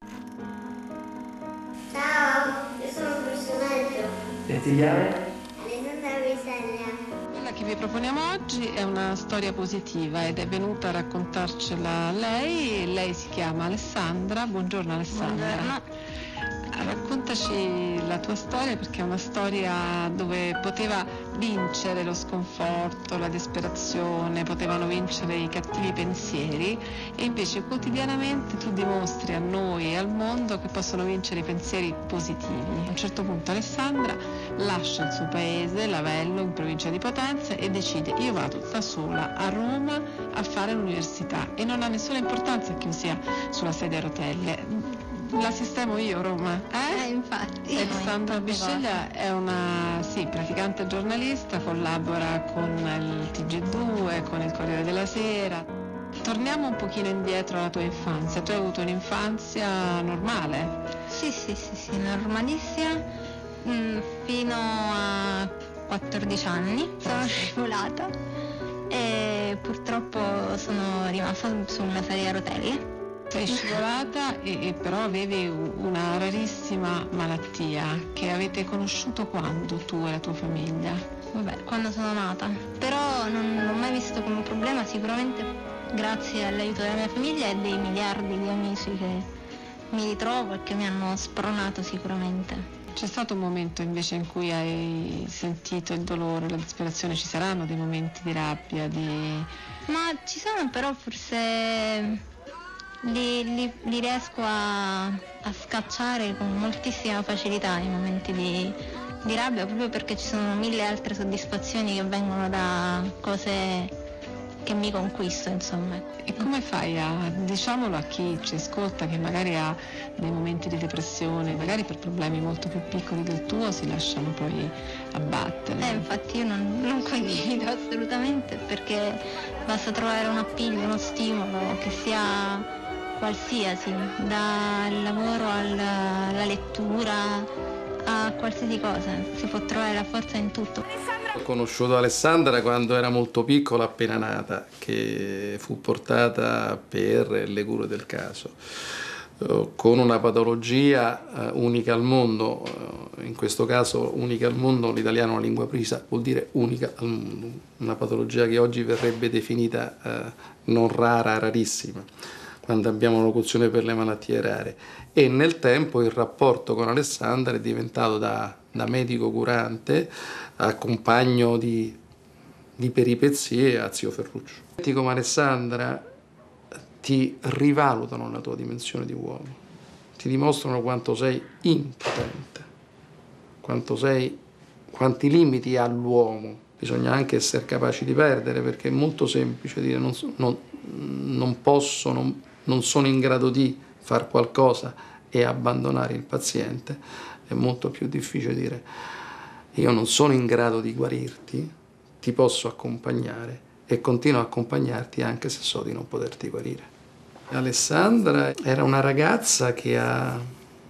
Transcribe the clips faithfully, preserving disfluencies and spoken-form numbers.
Ciao, io sono un personaggio. E ti chiami? Alessandra Bisceglia. Quella che vi proponiamo oggi è una storia positiva ed è venuta a raccontarcela lei. Lei si chiama Alessandra. Buongiorno Alessandra. Buongiorno. Raccontaci la tua storia, perché è una storia dove poteva vincere lo sconforto, la disperazione, potevano vincere i cattivi pensieri, e invece quotidianamente tu dimostri a noi e al mondo che possono vincere i pensieri positivi. A un certo punto Alessandra lascia il suo paese, Lavello, in provincia di Potenza, e decide: io vado da sola a Roma a fare l'università, e non ha nessuna importanza che io sia sulla sedia a rotelle. La sistemo io Roma, eh? Eh, infatti. Alessandra Bisceglia è una sì, praticante giornalista, collabora con il T G due, con il Corriere della Sera. Torniamo un pochino indietro alla tua infanzia. Tu hai avuto un'infanzia normale? Sì, sì, sì, sì, normalissima, mm, fino a quattordici anni sono scivolata e purtroppo sono rimasta su una sedia a rotelle. Sei scivolata e, e però avevi una rarissima malattia che avete conosciuto quando, tu e la tua famiglia? Vabbè, quando sono nata. Però non l'ho mai visto come un problema, sicuramente grazie all'aiuto della mia famiglia e dei miliardi di amici che mi ritrovo e che mi hanno spronato sicuramente. C'è stato un momento invece in cui hai sentito il dolore, la disperazione? Ci saranno dei momenti di rabbia, di... Ma ci sono, però forse li, li, li riesco a, a scacciare con moltissima facilità i momenti di, di rabbia, proprio perché ci sono mille altre soddisfazioni che vengono da cose che mi conquisto, insomma. E come fai a, diciamolo a chi ci ascolta, che magari ha dei momenti di depressione, magari per problemi molto più piccoli del tuo, si lasciano poi abbattere? Eh, infatti io non, non condivido assolutamente, perché basta trovare un appiglio, uno stimolo, che sia qualsiasi, dal lavoro alla, alla lettura, a qualsiasi cosa, si può trovare la forza in tutto. Ho conosciuto Alessandra quando era molto piccola, appena nata, che fu portata per le cure del caso, con una patologia unica al mondo. In questo caso unica al mondo, l'italiano è una lingua presa, vuol dire unica al mondo, una patologia che oggi verrebbe definita eh, non rara, rarissima, quando abbiamo locuzione per le malattie rare. E nel tempo il rapporto con Alessandra è diventato da, da medico curante a compagno di, di peripezie a zio Ferruccio. Come Alessandra ti rivalutano la tua dimensione di uomo, ti dimostrano quanto sei impotente, quanto sei, quanti limiti ha l'uomo. Bisogna anche essere capaci di perdere, perché è molto semplice dire non, non, non posso, non, non sono in grado di far qualcosa e abbandonare il paziente. È molto più difficile dire io non sono in grado di guarirti, ti posso accompagnare e continuo a accompagnarti anche se so di non poterti guarire. Alessandra era una ragazza che ha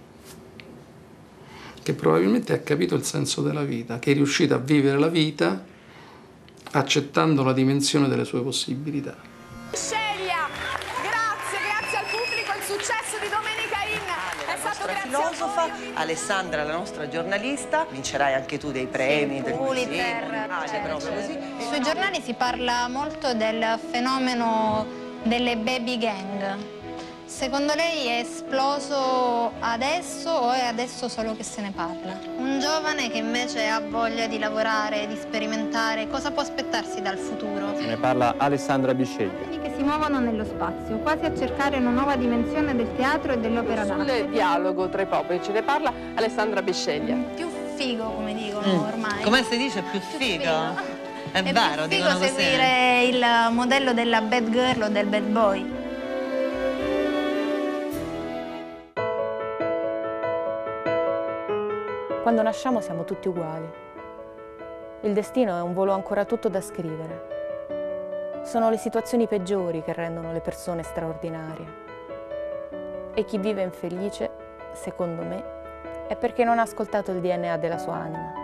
che probabilmente ha capito il senso della vita, che è riuscita a vivere la vita accettando la dimensione delle sue possibilità. Sceglia, grazie, grazie al pubblico, il successo di Domenica In è stato grazie filosofa, a voi. Alessandra, la nostra giornalista, vincerai anche tu dei premi, del Pulitzer, ah, certo, proprio così. Sui giornali si parla molto del fenomeno delle baby gang. Secondo lei è esploso adesso o è adesso solo che se ne parla? Un giovane che invece ha voglia di lavorare, di sperimentare, cosa può aspettarsi dal futuro? Se ne parla Alessandra Bisceglia. Che si muovono nello spazio, quasi a cercare una nuova dimensione del teatro e dell'opera d'arte. Sul dialogo tra i popoli ce ne parla Alessandra Bisceglia. Più figo, come dicono Mm. ormai. Come si dice? Più figo? È, È vero, più figo dicono così. seguire il modello della bad girl o del bad boy. Quando nasciamo siamo tutti uguali. Il destino è un volo ancora tutto da scrivere. Sono le situazioni peggiori che rendono le persone straordinarie. E chi vive infelice, secondo me, è perché non ha ascoltato il D N A della sua anima.